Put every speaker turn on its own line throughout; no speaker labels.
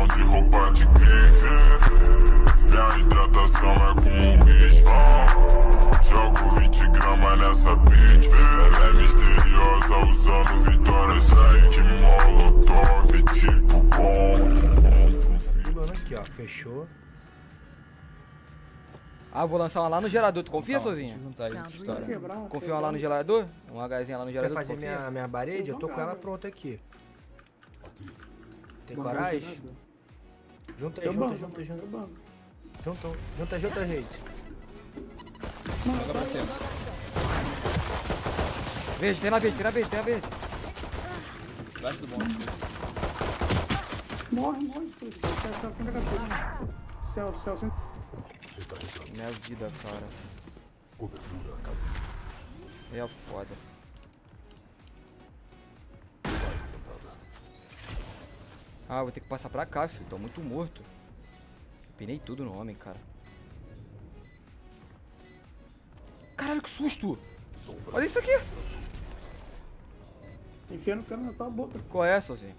Promoção de roupa de grife. Minha hidratação é com risco. Jogo 20 gramas nessa bitch. Ela é misteriosa usando Vitória Sai de molotov tipo bom.
Pulando aqui, ó. Fechou.
Ah, vou lançar uma lá no gerador. Tu confia,
Calma,
sozinho?
deixa eu juntar aí, história.
Confia uma lá no gerador? Um Hzinho lá no
Quer
gerador, tu
fazer
confia?
minha parede? Eu tô com ela pronta aqui. Tem coragem? Junta aí, junta. Junta, gente.
Joga pra cima.
Verde, tem na verde.
Baixo do bonde.
Morre, tudo. Céu, sem...
Minha vida, cara. É foda. Ah, vou ter que passar pra cá, filho. Tô muito morto. Pinei tudo no homem, cara. Caralho, que susto! Olha isso aqui!
Enfia no cano na tua boca.
Qual é, sozinho?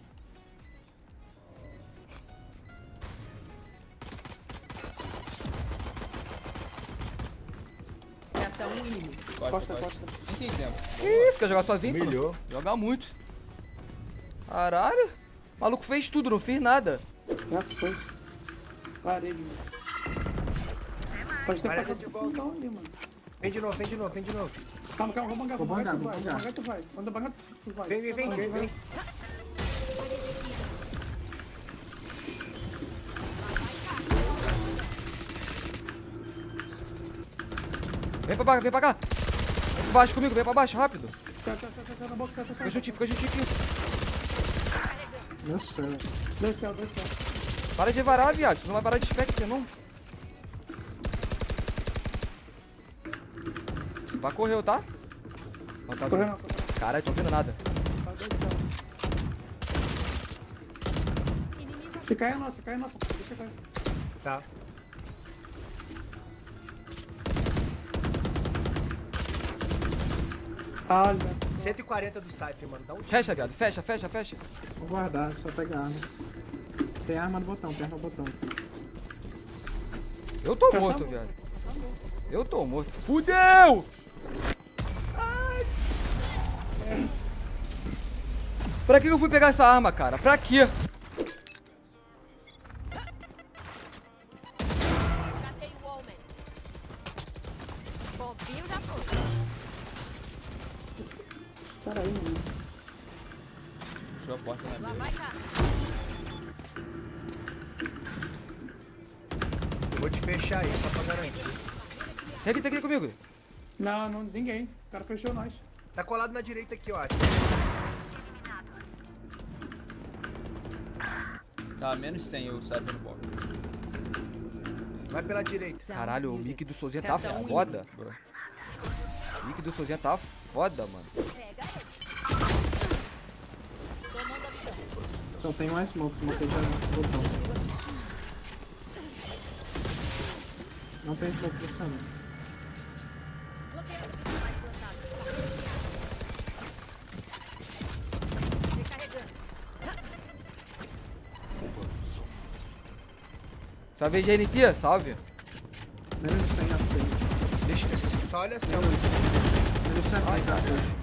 Resta um inimigo.
Costa.
Não tem tempo.
Que isso? Quer jogar sozinho?
Humilhou.
Pô? Jogar muito. Caralho. O maluco fez tudo, não fiz nada.
Graças a Deus. Parede, mano. Pode ter passado de volta ali, mano.
Vem de novo.
Calma, vou bangar, tu vai. Quando eu bangar, tu vai.
Vem.
Vem pra cá. Vem pra baixo comigo, vem pra baixo, rápido.
Sai na boca, sai.
Fica juntinho aqui.
Meu céu. Desceu.
Para de varar, viado. Você não vai parar de spec aqui, não. Vai correu, tá? Não tá
Correndo.
Caralho, tô vendo nada.
Se cair é nossa. Deixa cair.
Tá.
Olha.
140 do Cypher, mano. Dá um tiro.
Fecha, viado. Fecha.
Vou guardar, só pegar arma. Tem arma no botão, perna no botão.
Eu tô morto, viado. Eu tô morto. Fudeu! Ai. Pra que eu fui pegar essa arma, cara? Pra quê?
Matei o homem. Bombinho já foi.
Espera aí, mano.
Fechou a porta na
Lá
beira.
vai cá.
Eu vou te fechar aí, só pra garantir.
Tá aqui comigo.
Não, ninguém. O cara fechou nós.
Tá colado na direita aqui, ó.
Tá, menos 100 o Cypher no bomb.
Vai pela direita.
Caralho, o mic do Sozinha tá
Resta um
foda. O mic do Sozinha tá foda, mano.
Tomando a visão.
Só tem mais smoke já no botão. Não tem smoke funcionando.
Salve aí, GNT, salve.
Menos de 100 aceito.
Deixa, só olha assim, ó.
Menos de 70 aceito.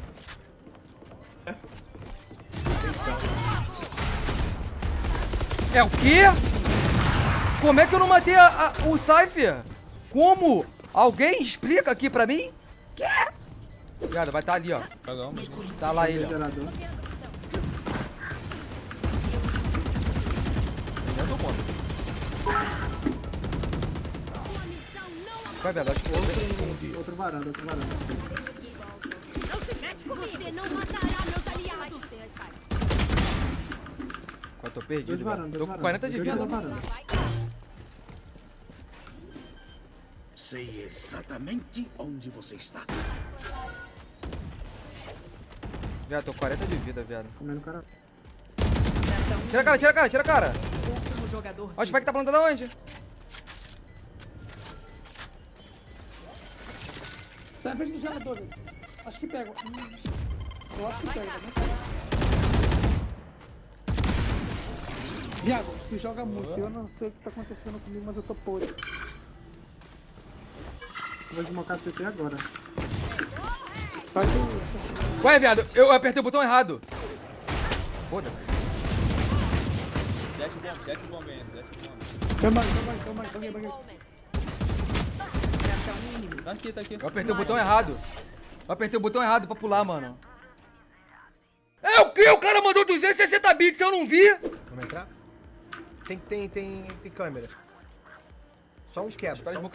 É o quê? Como é que eu não matei o Cypher? Como? Alguém explica aqui pra mim? Quê? Viado, vai estar ali, ó.
Joga uma.
Tá lá ele, ó.
Gerador.
Eu tô morto. Vai, velho, acho que
Outro varanda.
Não se mete comigo. Você não matará meus aliados. Sem a espada.
Eu tô perdido,
Dois
velho.
varanda,
Tô com 40 de vida.
Vai cá.
Sei exatamente onde você está.
Viado, tô com 40 de vida, viado.
Comendo o cara.
Tira a cara.
Último jogador.
Ó, o Spike tá plantando aonde?
Tá na frente do gerador, velho. Acho que pega. Eu acho que pega, né? Viado, tu joga muito. Eu não sei o que tá acontecendo comigo, mas eu tô podre. Eu vou desmocar CT agora. Faz o...
Ué, viado, eu apertei o botão errado. Foda-se.
Dash bomb ainda, dash bomb.
Banguei.
Tá aqui.
Eu apertei o botão errado. Eu apertei o botão errado pra pular, mano. É o quê? O cara mandou 260 bits, eu não vi.
Vamos entrar? Tem câmera. Só um quebra.
Espera
Só
de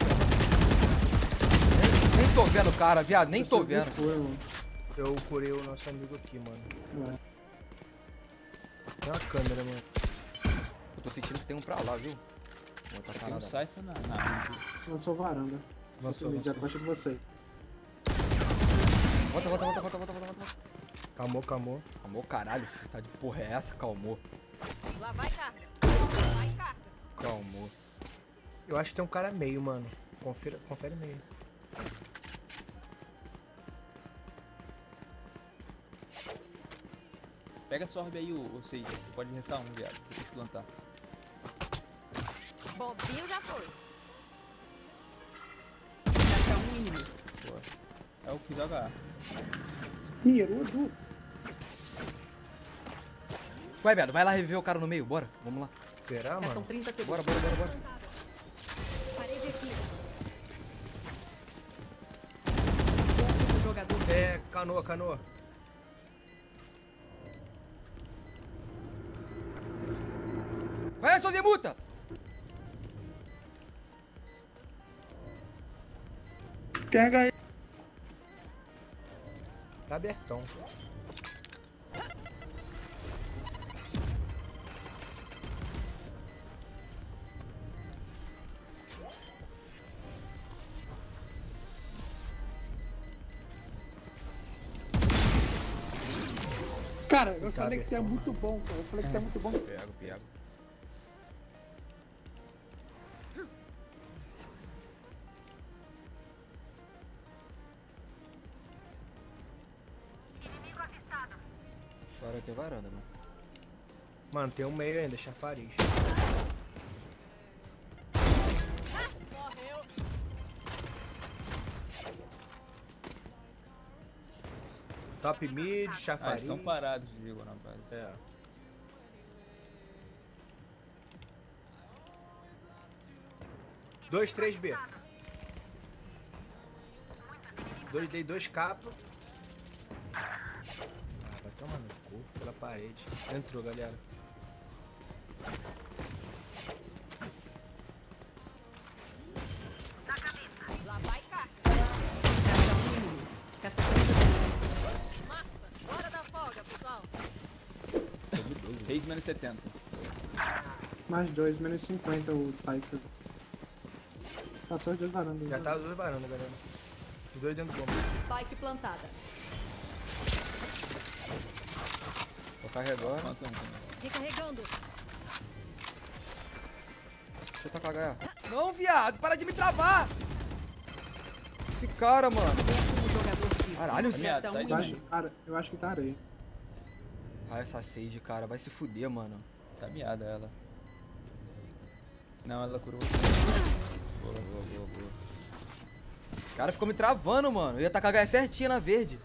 um...
boca. Nem tô vendo o cara, viado, nem tô vendo.
Eu curei o nosso amigo aqui, mano. Tem uma câmera, mano.
Eu tô sentindo que tem um pra lá, viu? Vou tacar
Tem um
nada.
Cypher na...
Lançou varanda.
Lançou.
Já gosto de você.
Volta.
Calmou.
Calmou, caralho, filho. Tá de porra é essa? Calmou.
Lá vai carga.
Calmou.
Eu acho que tem um cara meio, mano. Confere meio.
Pega essa orbe aí, o Sage. Pode restar um, viado. Deixa eu plantar.
Bombinho já foi.
Boa. É o que joga A.
Mirudo.
Vai, viado, vai lá reviver o cara no meio, bora. Vamos lá.
Será,
Restam
mano?
30 segundos.
Bora.
Parede aqui.
Jogador. É, canoa.
Vai, Sozemuta!
Pega aí.
Tá abertão.
Cara, eu falei que tu é muito bom, cara. Eu falei que tu é muito bom.
Pego. Agora tem varanda, mano.
Mano, tem um meio ainda, chafariz.
Morreu.
Top mid,
Ah,
chafariz.
estão parados, digo, na base.
É. Dois, 3B. Dei 2 capas. Ah, vai tomar no cu pela parede. Entrou, galera.
Lá vai carga. Resta 30 segundos. Massa. Hora da folga, pessoal.
Reis menos 70.
Mais 2, menos 50 o Cypher. Passou os dois varandas.
Já tá os dois varanda, galera. Os dois dentro do bomba.
Spike plantada.
Vou carregar.
Quanto um também.
Recarregando.
Deixa eu tacar a HA. Não, viado, para de me travar! Esse cara, mano.
Último jogador vivo.
Caralho,
Resta
sai
um
de
Eu
mim.
inimigo.
acho que tá areia.
Ah, essa Sage, cara, vai se fuder, mano.
Tá miada ela. Não, ela curou. Boa.
O cara ficou me travando, mano. Eu ia tacar a HA certinha na verde.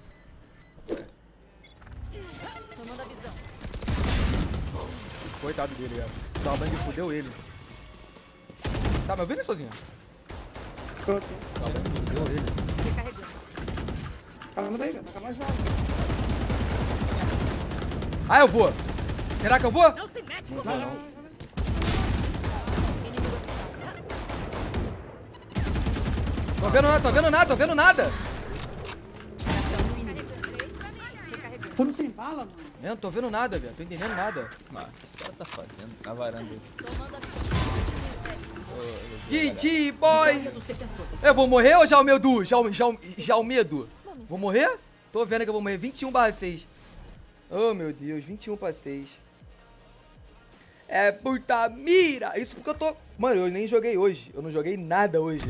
Tomando a visão.
Coitado dele, velho. O Dalbang fudeu ele. Tá me ouvindo, sozinho?
Tô.
O Dalbang fudeu ele.
Recarregando.
Calma daí, velho. Tá mais jovem.
Ah, eu vou. Será que eu vou?
Não se mete
Não
com
vou, não.
inimigo.
Tô vendo nada.
Resta um inimigo. 3 pra mim. Recarregando.
Tudo sem bala, mano.
Eu não tô vendo nada, velho. Tô entendendo nada.
Mas, o que ela tá fazendo? Na varanda.
Tomando a visão.
GG, boy.
Dos defensores.
Eu vou morrer ou já o medo? Já o medo? Vou morrer? Tô vendo que eu vou morrer. 21/6. Oh, meu Deus. 21/6. É puta mira. Isso porque eu tô... Mano, eu nem joguei hoje. Eu não joguei nada hoje.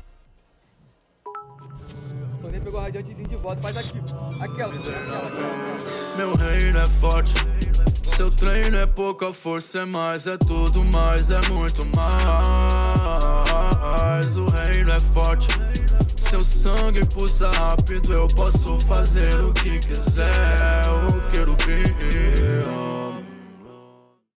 Só nem pegou o radiantezinho de volta. Faz aqui. Aquela.
Meu reino é forte,
Seu treino é pouca força, é mais, é tudo mais, é muito mais. O reino é forte, seu sangue pulsa rápido, eu posso fazer o que quiser.